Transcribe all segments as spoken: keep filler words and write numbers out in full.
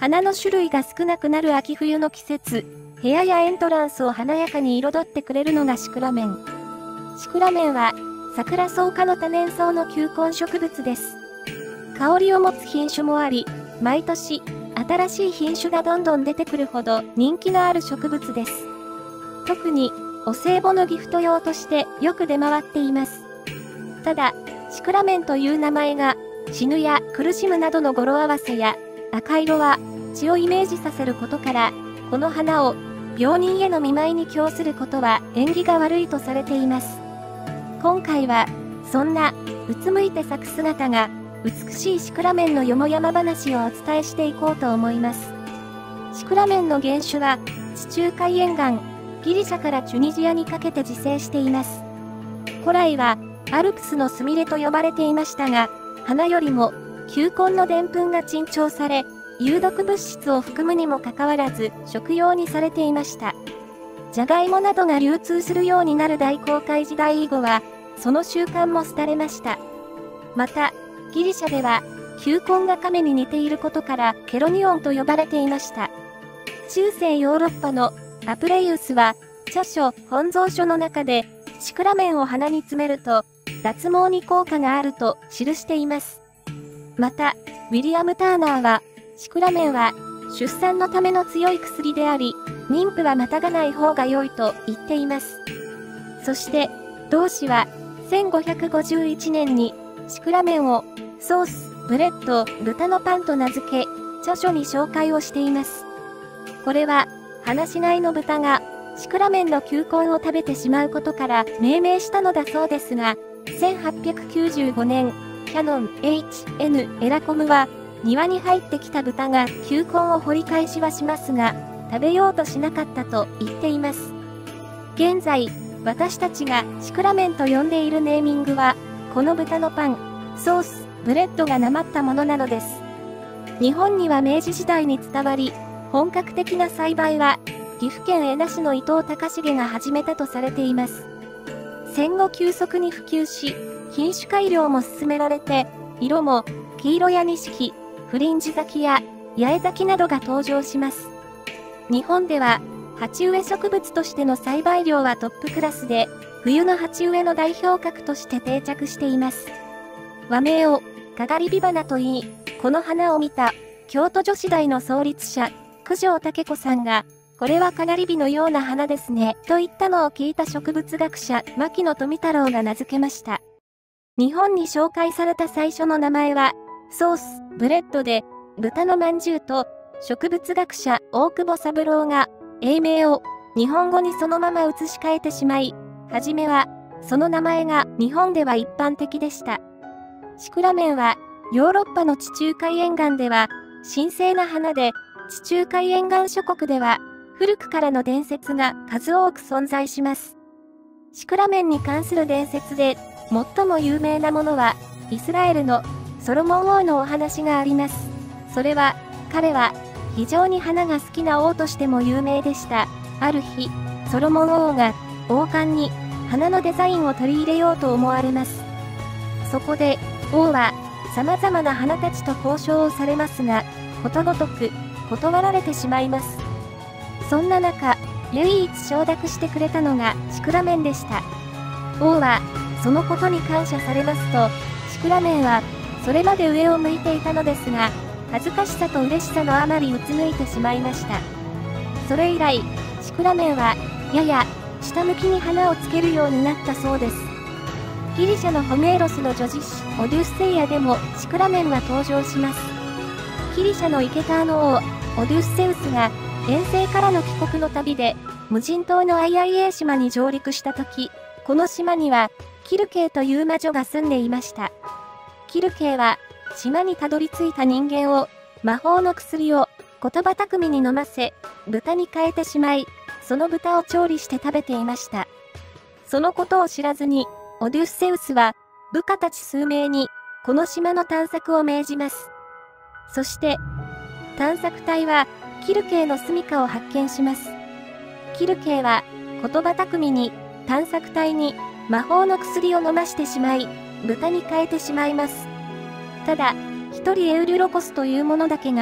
花の種類が少なくなる秋冬の季節、部屋やエントランスを華やかに彩ってくれるのがシクラメン。シクラメンは、桜草科の多年草の球根植物です。香りを持つ品種もあり、毎年、新しい品種がどんどん出てくるほど人気のある植物です。特に、お歳暮のギフト用としてよく出回っています。ただ、シクラメンという名前が、死ぬや苦しむなどの語呂合わせや、赤色は血をイメージさせることから、この花を病人への見舞いに供することは縁起が悪いとされています。今回は、そんな、うつむいて咲く姿が、美しいシクラメンのよもやま話をお伝えしていこうと思います。シクラメンの原種は、地中海沿岸、ギリシャからチュニジアにかけて自生しています。古来は、アルプスのスミレと呼ばれていましたが、花よりも、球根のでんぷんが珍重され、有毒物質を含むにもかかわらず、食用にされていました。ジャガイモなどが流通するようになる大航海時代以後は、その習慣も廃れました。また、ギリシャでは、球根が亀に似ていることから、ケロニオンと呼ばれていました。中世ヨーロッパのアプレイウスは、著書、本草書の中で、シクラメンを鼻に詰めると、脱毛に効果があると記しています。また、ウィリアム・ターナーは、シクラメンは、出産のための強い薬であり、妊婦はまたがない方が良いと言っています。そして、同氏は、せんごひゃくごじゅういちねんに、シクラメンを、ソース、ブレッド、豚のパンと名付け、著書に紹介をしています。これは、放し飼いの豚が、シクラメンの球根を食べてしまうことから命名したのだそうですが、せんはっぴゃくきゅうじゅうごねん、キヤノン エイチエヌ エラコムは、庭に入ってきた豚が球根を掘り返しはしますが、食べようとしなかったと言っています。現在、私たちがシクラメンと呼んでいるネーミングは、この豚のパン、ソース、ブレッドがなまったものなのです。日本には明治時代に伝わり、本格的な栽培は、岐阜県恵那市の伊藤隆重が始めたとされています。戦後急速に普及し、品種改良も進められて、色も黄色や錦、フリンジ咲きや八重咲きなどが登場します。日本では、鉢植え植物としての栽培量はトップクラスで、冬の鉢植えの代表格として定着しています。和名を、かがり火花と言い、この花を見た、京都女子大の創立者、九条武子さんが、これはかがり火のような花ですね、と言ったのを聞いた植物学者、牧野富太郎が名付けました。日本に紹介された最初の名前は、ソース、ブレッドで、豚のまんじゅうと、植物学者、大久保三郎が、英名を、日本語にそのまま移し替えてしまい、はじめは、その名前が日本では一般的でした。シクラメンは、ヨーロッパの地中海沿岸では、神聖な花で、地中海沿岸諸国では、古くからの伝説が数多く存在します。シクラメンに関する伝説で、最も有名なものは、イスラエルのソロモン王のお話があります。それは、彼は、非常に花が好きな王としても有名でした。ある日、ソロモン王が、王冠に、花のデザインを取り入れようと思われます。そこで、王は、様々な花たちと交渉をされますが、ことごとく、断られてしまいます。そんな中、唯一承諾してくれたのがシクラメンでした。王は、そのことに感謝されますと、シクラメンは、それまで上を向いていたのですが、恥ずかしさと嬉しさのあまりうつむいてしまいました。それ以来、シクラメンは、やや、下向きに花をつけるようになったそうです。ギリシャのホメーロスの女子誌、オデュッセイアでもシクラメンが登場します。ギリシャのイケターの王、オデュッセウスが、遠征からの帰国の旅で、無人島のアイアイエー島に上陸したとき、この島には、キルケイという魔女が住んでいました。キルケイは、島にたどり着いた人間を、魔法の薬を、言葉巧みに飲ませ、豚に変えてしまい、その豚を調理して食べていました。そのことを知らずに、オデュッセウスは、部下たち数名に、この島の探索を命じます。そして、探索隊は、キルケイの住処を発見します。キルケイは、言葉巧みに、探索隊に、魔法の薬を飲ましてしまい、豚に変えてしまいます。ただ、一人エウリュロコスという者だけが、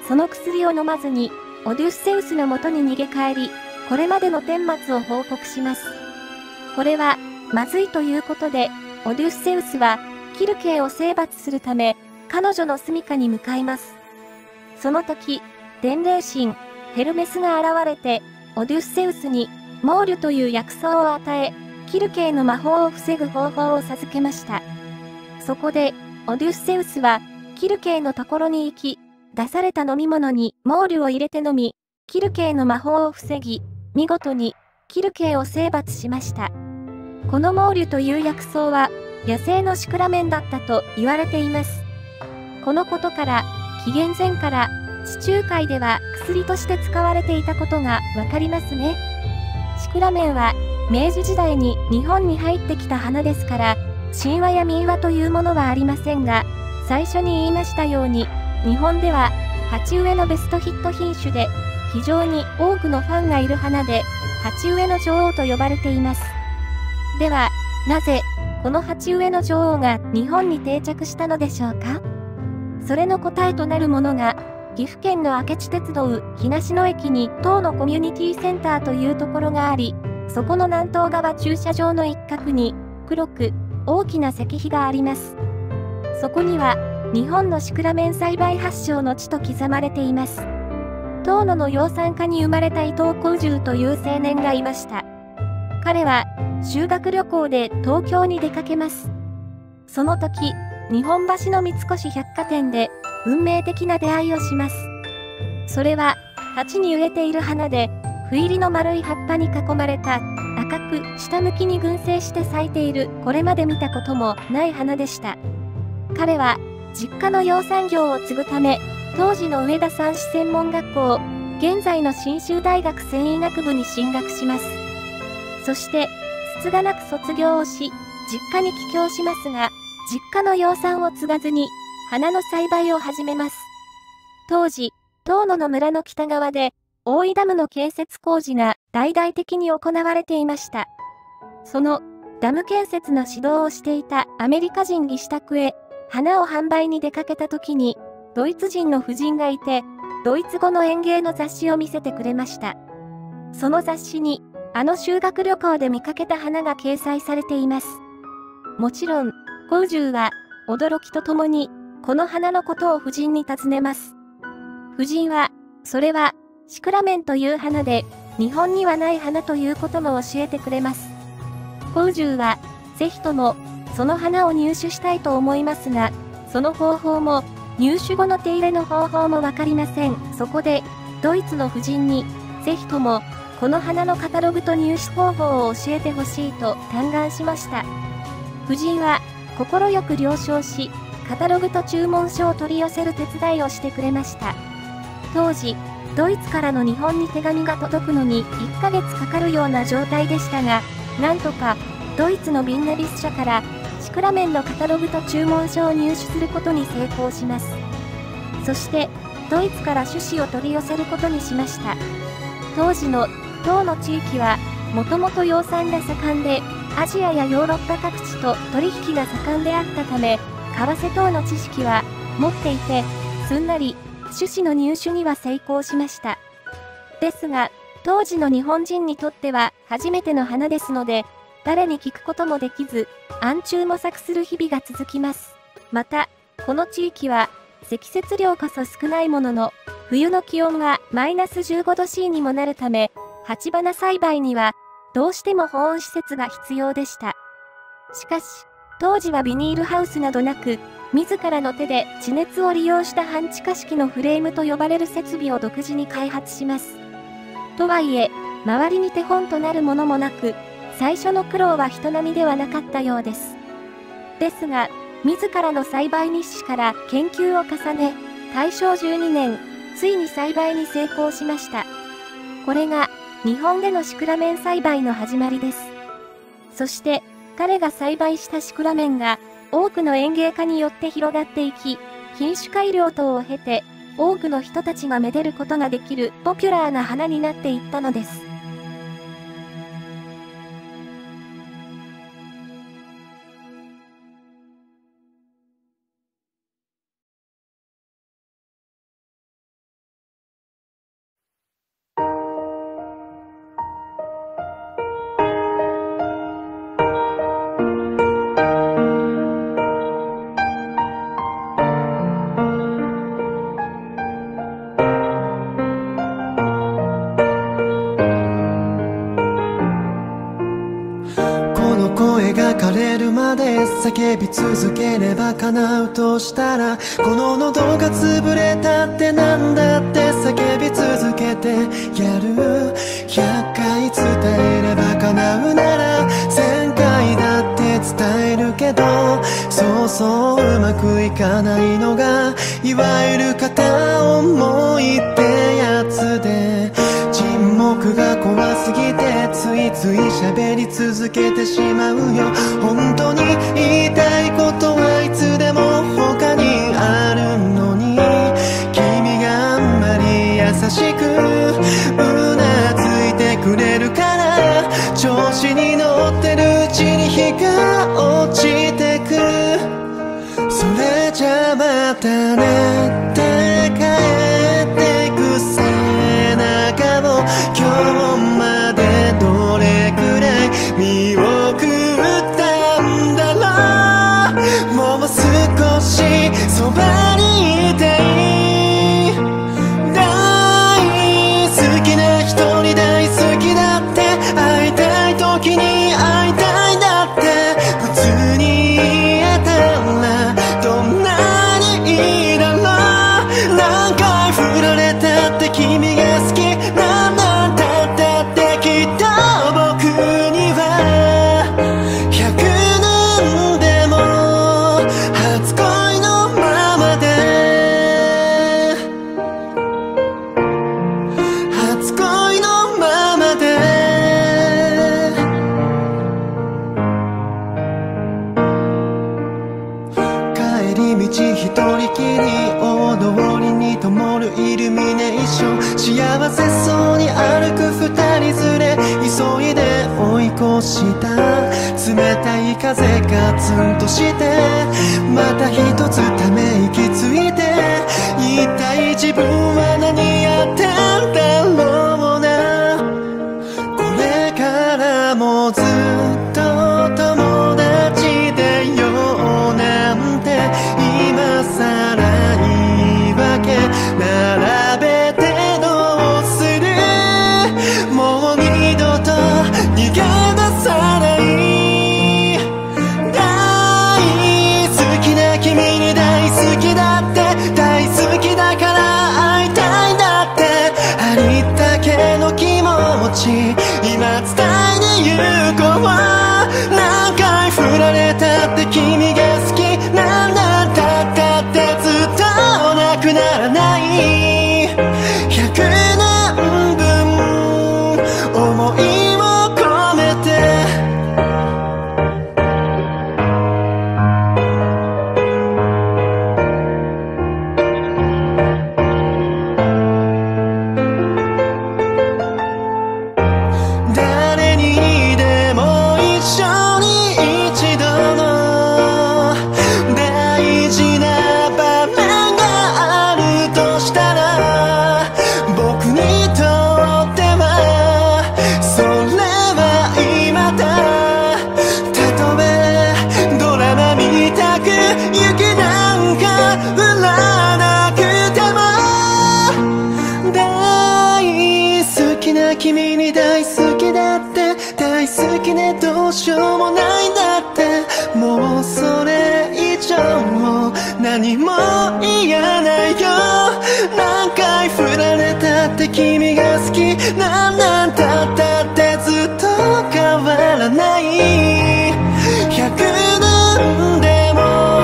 その薬を飲まずに、オデュッセウスのもとに逃げ帰り、これまでの顛末を報告します。これは、まずいということで、オデュッセウスは、キルケーを征伐するため、彼女の住処に向かいます。その時、伝令神、ヘルメスが現れて、オデュッセウスに、モーリュという薬草を与え、キルケーの魔法を防ぐ方法を授けました。そこで、オデュッセウスは、キルケーのところに行き、出された飲み物にモーリュを入れて飲み、キルケーの魔法を防ぎ、見事に、キルケーを征伐しました。このモーリュという薬草は、野生のシクラメンだったと言われています。このことから、紀元前から、地中海では薬として使われていたことがわかりますね。シクラメンは、明治時代に日本に入ってきた花ですから、神話や民話というものはありませんが、最初に言いましたように、日本では、鉢植えのベストヒット品種で、非常に多くのファンがいる花で、鉢植えの女王と呼ばれています。では、なぜ、この鉢植えの女王が日本に定着したのでしょうか？それの答えとなるものが、岐阜県の明智鉄道東野駅に東野コミュニティセンターというところがあり、そこの南東側駐車場の一角に、黒く大きな石碑があります。そこには、日本のシクラメン栽培発祥の地と刻まれています。東野の養蚕家に生まれた伊藤幸十という青年がいました。彼は、修学旅行で東京に出かけます。その時、日本橋の三越百貨店で、運命的な出会いをします。それは、鉢に植えている花で、斑入りの丸い葉っぱに囲まれた、赤く下向きに群生して咲いている、これまで見たこともない花でした。彼は、実家の養蚕業を継ぐため、当時の上田蚕糸専門学校、現在の信州大学繊維学部に進学します。そして、つつがなく卒業をし、実家に帰郷しますが、実家の養蚕を継がずに、花の栽培を始めます。当時、東野の村の北側で、大井ダムの建設工事が大々的に行われていました。その、ダム建設の指導をしていたアメリカ人技師宅へ、花を販売に出かけた時に、ドイツ人の夫人がいて、ドイツ語の園芸の雑誌を見せてくれました。その雑誌に、あの修学旅行で見かけた花が掲載されています。もちろん、幸十は、驚きとともに、この花のことを夫人に尋ねます。夫人は、それは、シクラメンという花で、日本にはない花ということも教えてくれます。幸十は、ぜひとも、その花を入手したいと思いますが、その方法も、入手後の手入れの方法もわかりません。そこで、ドイツの夫人に、ぜひとも、この花のカタログと入手方法を教えてほしいと嘆願しました。夫人は、快く了承し、カタログと注文書を取り寄せる手伝いをしてくれました。当時、ドイツからの日本に手紙が届くのにいっかげつかかるような状態でしたが、なんとか、ドイツのビンネビス社から、シクラメンのカタログと注文書を入手することに成功します。そして、ドイツから種子を取り寄せることにしました。当時の、東の地域は、もともと養蚕が盛んで、アジアやヨーロッパ各地と取引が盛んであったため、為替等の知識は持っていて、すんなり種子の入手には成功しました。ですが、当時の日本人にとっては初めての花ですので、誰に聞くこともできず、暗中模索する日々が続きます。また、この地域は積雪量こそ少ないものの、冬の気温がマイナスじゅうごど C にもなるため、鉢花栽培にはどうしても保温施設が必要でした。しかし、当時はビニールハウスなどなく、自らの手で地熱を利用した半地下式のフレームと呼ばれる設備を独自に開発します。とはいえ、周りに手本となるものもなく、最初の苦労は人並みではなかったようです。ですが、自らの栽培日誌から研究を重ね、大正じゅうにねん、ついに栽培に成功しました。これが、日本でのシクラメン栽培の始まりです。そして、彼が栽培したシクラメンが、多くの園芸家によって広がっていき、品種改良等を経て、多くの人たちがめでることができるポピュラーな花になっていったのです。 まで叫び続ければ叶うとしたら、この喉が潰れたってなんだって叫び続けてやる。ひゃっかい伝えれば叶うならせんかいだって伝えるけど、そうそううまくいかないのがいわゆる片思いってやつで、沈黙が怖すぎてついつい喋り続けてしまうよ。本当に言いたいことはいつでも他にあるのに、君があんまり優しくうなずいてくれるから、調子に乗ってるうちに日が落ちてく。それじゃまたねって帰ってく背中を今日までどれくらい見送ったんだろう。もう少しそばにいていい。大好きな人に大好きだって、会いたい時に会いたいだって普通に言えたらどんなにいいだろう。何回振られたって君が好きなんだったってきっと僕にはひゃくねんでも初恋のままで、初恋のままで。帰り道一人きり大通りに灯るイルミネーション、幸せそうに歩く二人連れ急いで追い越した。冷たい風がツンとしてまた一つため息ついて、一体自分は何やってんだろうな。これからもずっと友達でようなんて今さら言い訳並べてどうする。もう二度と逃げ出さない。大好きな君に大好きだって、大好きだから会いたいだって、ありったけの気持ち今伝えに行こう。何回振られたって君が好きなんだったってずっとなくならないひゃくねんぶん思いを込めて。誰にでも一緒に一度の大事な場面があるとしたら、僕にとってはそれは今だ。たとえドラマ見たく雪なんか降らなくても、大好きな君に大好きだって、大好きねどうしようもないんだって、もうそれ以上何も言えないよ。何回振られたって君が好きなんだったってずっと変わらないひゃくねんでも。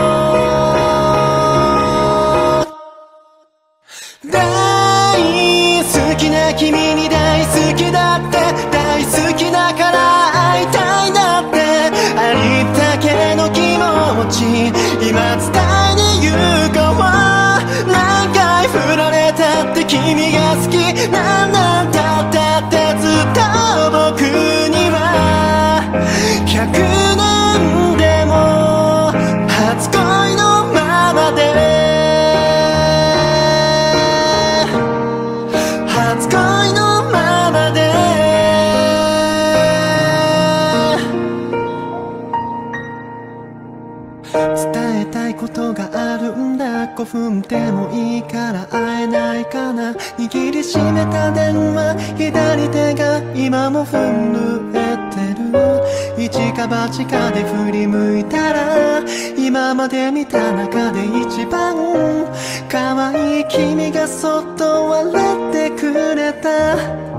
大好きな君に大好きだって、大好きだから会いたいだって、ありったけの気持ち今伝えに行こう。何回振られたって君が好きなんだったってずっと僕にはひゃくねんでも初恋のままで、初恋のままで。伝えたいことがあるんだ、ごふんでもいいから会えないかな。握りしめた電話、左手が今も震えてる。 一か八かで振り向いたら今まで見た中で一番可愛い君がそっと笑ってくれた。